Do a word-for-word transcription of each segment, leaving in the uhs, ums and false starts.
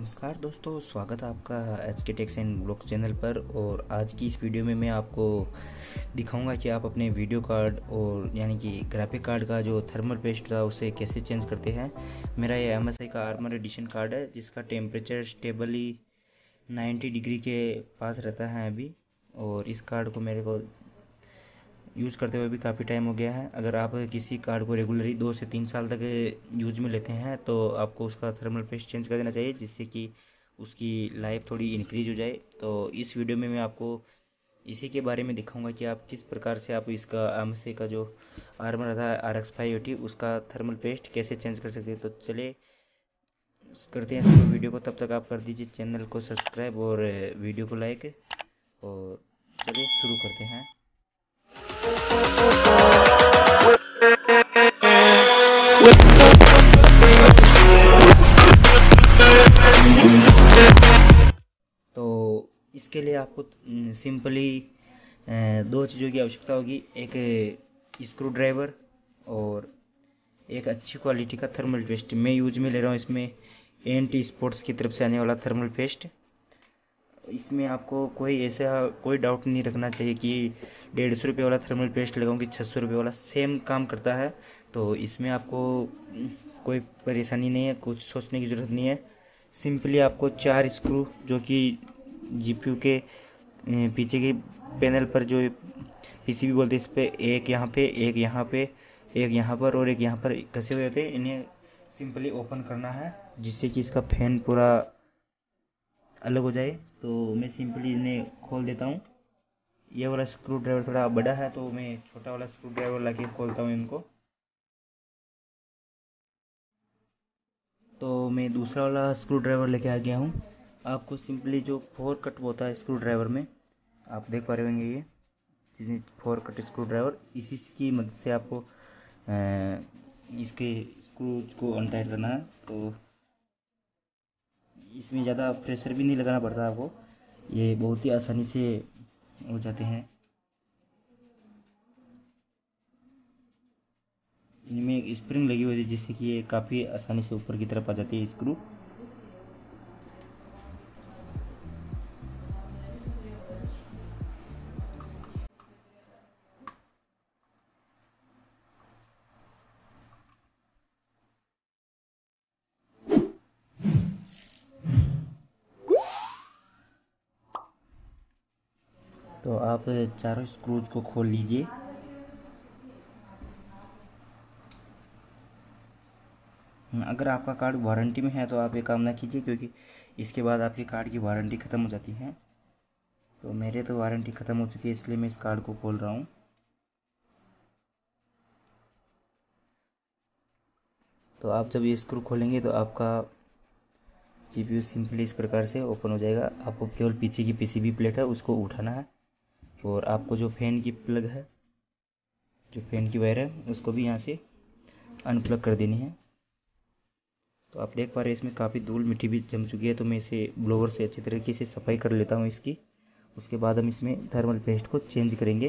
नमस्कार दोस्तों, स्वागत है आपका एच के टेक्स एंड ब्लॉग चैनल पर। और आज की इस वीडियो में मैं आपको दिखाऊंगा कि आप अपने वीडियो कार्ड और यानी कि ग्राफिक कार्ड का जो थर्मल पेस्ट था उसे कैसे चेंज करते हैं। मेरा ये एम एस आई का आर्मर एडिशन कार्ड है जिसका टेम्परेचर स्टेबली नाइन्टी डिग्री के पास रहता है अभी। और इस कार्ड को मेरे को यूज़ करते हुए भी काफ़ी टाइम हो गया है। अगर आप किसी कार्ड को रेगुलरली दो से तीन साल तक यूज में लेते हैं तो आपको उसका थर्मल पेस्ट चेंज कर देना चाहिए, जिससे कि उसकी लाइफ थोड़ी इंक्रीज हो जाए। तो इस वीडियो में मैं आपको इसी के बारे में दिखाऊंगा कि आप किस प्रकार से आप इसका एमसी का जो आर्मर रहता है आर एक्स फाइव एटी उसका थर्मल पेस्ट कैसे चेंज कर सकते हैं। तो चलिए करते हैं शुरू वीडियो को। तब तक आप कर दीजिए चैनल को सब्सक्राइब और वीडियो को लाइक। और चलिए शुरू करते हैं। तो इसके लिए आपको सिंपली दो चीज़ों की आवश्यकता होगी, एक स्क्रू ड्राइवर और एक अच्छी क्वालिटी का थर्मल पेस्ट। मैं यूज में ले रहा हूँ इसमें एन टी स्पोर्ट्स की तरफ से आने वाला थर्मल पेस्ट। इसमें आपको कोई ऐसा कोई डाउट नहीं रखना चाहिए कि डेढ़ सौ रुपये वाला थर्मल पेस्ट लगाऊँ कि छः सौ रुपये वाला, सेम काम करता है। तो इसमें आपको कोई परेशानी नहीं है, कुछ सोचने की ज़रूरत नहीं है। सिंपली आपको चार स्क्रू जो कि जीपीयू के पीछे की पैनल पर जो पीसीबी बोलते हैं, इस पे एक यहाँ पे, एक यहाँ पे, एक यहाँ पर और एक यहाँ पर कसे हुए होते हैं, इन्हें सिंपली ओपन करना है जिससे कि इसका फैन पूरा अलग हो जाए। तो मैं सिंपली इन्हें खोल देता हूँ। ये वाला स्क्रू ड्राइवर थोड़ा बड़ा है तो मैं छोटा वाला स्क्रू ड्राइवर लाके खोलता हूँ इनको। तो मैं दूसरा वाला स्क्रू ड्राइवर लेके आ गया हूँ। आपको सिंपली जो फोर कट होता है स्क्रू ड्राइवर में, आप देख पा रहे होंगे ये जिसमें फोर कट स्क्रू ड्राइवर, इसी की मदद से आपको इसके स्क्रू को अनटाइट करना है। तो इसमें ज़्यादा प्रेशर भी नहीं लगाना पड़ता आपको, ये बहुत ही आसानी से हो जाते हैं। इनमें एक स्प्रिंग लगी हुई है जिससे कि ये काफ़ी आसानी से ऊपर की तरफ आ जाती है स्क्रू। तो आप चारों स्क्रूज को खोल लीजिए। अगर आपका कार्ड वारंटी में है तो आप ये काम ना कीजिए, क्योंकि इसके बाद आपके कार्ड की वारंटी ख़त्म हो जाती है। तो मेरे तो वारंटी ख़त्म हो चुकी है, इसलिए मैं इस कार्ड को खोल रहा हूँ। तो आप जब ये स्क्रू खोलेंगे तो आपका जीपीयू सिंपली इस प्रकार से ओपन हो जाएगा। आपको केवल पीछे की पीसीबी प्लेट है उसको उठाना है, और आपको जो फैन की प्लग है, जो फैन की वायर है, उसको भी यहाँ से अनप्लग कर देनी है। तो आप देख पा रहे हैं इसमें काफ़ी धूल मिट्टी भी जम चुकी है, तो मैं इसे ब्लोवर से अच्छी तरीके से सफाई कर लेता हूँ इसकी। उसके बाद हम इसमें थर्मल पेस्ट को चेंज करेंगे।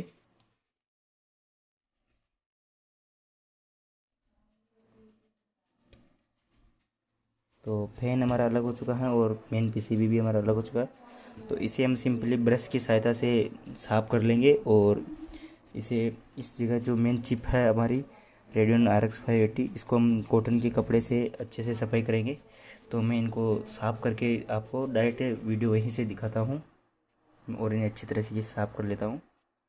तो फैन हमारा अलग हो चुका है और मेन पीसीबी भी हमारा अलग हो चुका है। तो इसे हम सिंपली ब्रश की सहायता से साफ कर लेंगे, और इसे इस जगह जो मेन चिप है हमारी Radeon R X five eighty, इसको हम कॉटन के कपड़े से अच्छे से सफाई करेंगे। तो मैं इनको साफ़ करके आपको डायरेक्ट वीडियो वहीं से दिखाता हूँ और इन्हें अच्छी तरह से साफ़ कर लेता हूँ।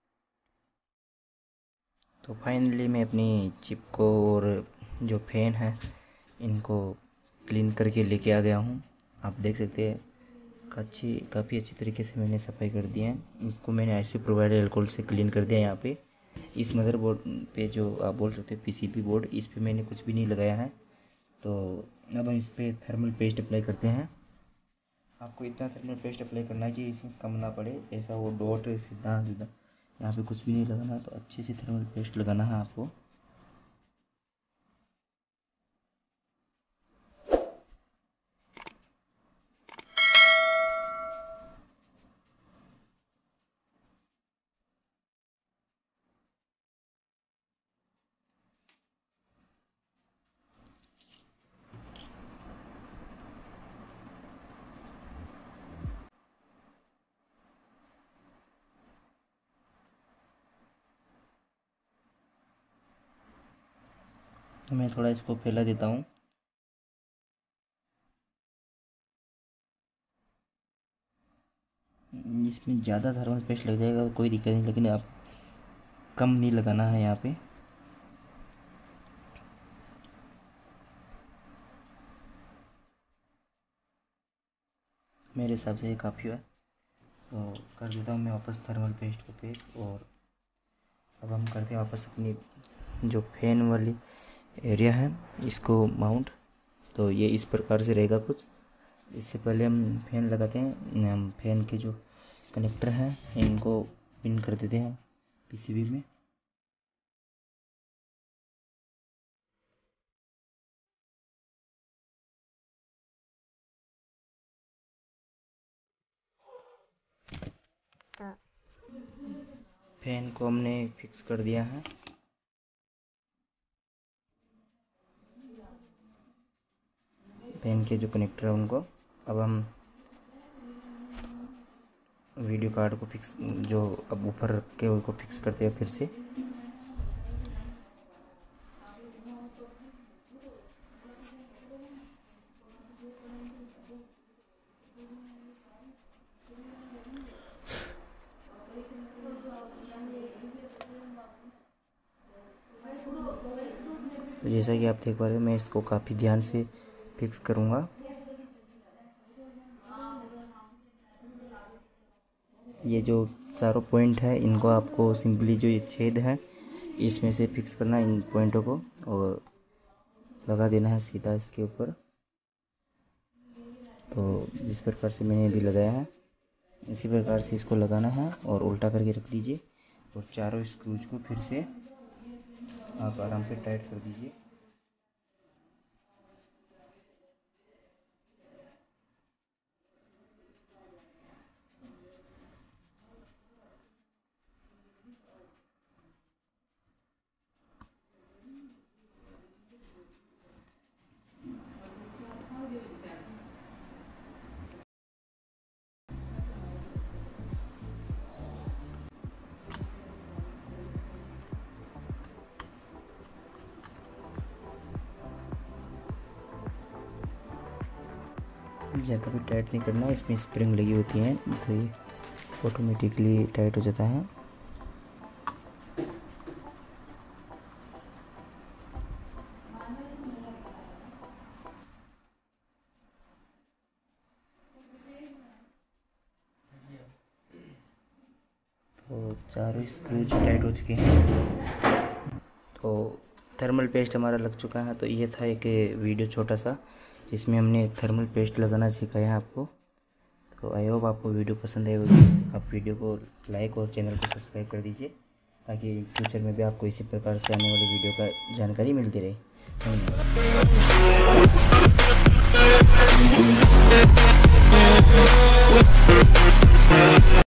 तो फाइनली मैं अपनी चिप को और जो फैन है इनको क्लीन करके लेके आ गया हूँ। आप देख सकते हैं अच्छी काफ़ी अच्छी तरीके से मैंने सफाई कर दी है। इसको मैंने ऐसे प्रोवाइडेड अल्कोहल से क्लीन कर दिया। यहाँ पे इस मदरबोर्ड पे जो आप बोल सकते हैं पीसीबी बोर्ड, इस पे मैंने कुछ भी नहीं लगाया है। तो अब हम इस पर थर्मल पेस्ट अप्लाई करते हैं। आपको इतना थर्मल पेस्ट अप्लाई करना है कि इसमें कम ना पड़े, ऐसा वो डॉट सीधा सीधा यहाँ पे कुछ भी नहीं लगाना। तो अच्छे से थर्मल पेस्ट लगाना है आपको। मैं थोड़ा इसको फैला देता हूँ। इसमें ज़्यादा थर्मल पेस्ट लग जाएगा कोई दिक्कत नहीं, लेकिन आप कम नहीं लगाना है यहाँ पे। मेरे हिसाब से ये काफ़ी है, तो कर देता हूँ मैं वापस थर्मल पेस्ट को पैक। और अब हम करते हैं वापस अपनी जो फैन वाली एरिया है इसको माउंट। तो ये इस प्रकार से रहेगा कुछ। इससे पहले हम फैन लगाते हैं, हम फैन के जो कनेक्टर हैं इनको पिन कर देते हैं पीसीबी में। फैन को हमने फिक्स कर दिया है। फैन के जो कनेक्टर है उनको अब हम वीडियो कार्ड को फिक्स, जो अब ऊपर रख के उनको फिक्स करते हैं फिर से। तो जैसा कि आप देख पा रहे हो, मैं इसको काफ़ी ध्यान से फिक्स करूँगा। ये जो चारों पॉइंट है इनको आपको सिंपली जो ये छेद है इसमें से फिक्स करना है इन पॉइंटों को, और लगा देना है सीधा इसके ऊपर। तो जिस प्रकार से मैंने भी लगाया है इसी प्रकार से इसको लगाना है और उल्टा करके रख दीजिए, और चारों स्क्रूज को फिर से आप आराम से टाइट कर दीजिए। ज़्यादा भी टाइट नहीं करना है, इसमें स्प्रिंग लगी होती हैं तो ये ऑटोमेटिकली टाइट हो जाता है। तो चारों स्क्रूज टाइट हो चुके हैं। तो थर्मल पेस्ट हमारा लग चुका है। तो ये था एक वीडियो छोटा सा जिसमें हमने थर्मल पेस्ट लगाना सिखाया है आपको। तो आई होप आपको वीडियो पसंद आई होगी। आप वीडियो को लाइक और चैनल को सब्सक्राइब कर दीजिए ताकि फ्यूचर में भी आपको इसी प्रकार से आने वाली वीडियो का जानकारी मिलती रहे। धन्यवाद।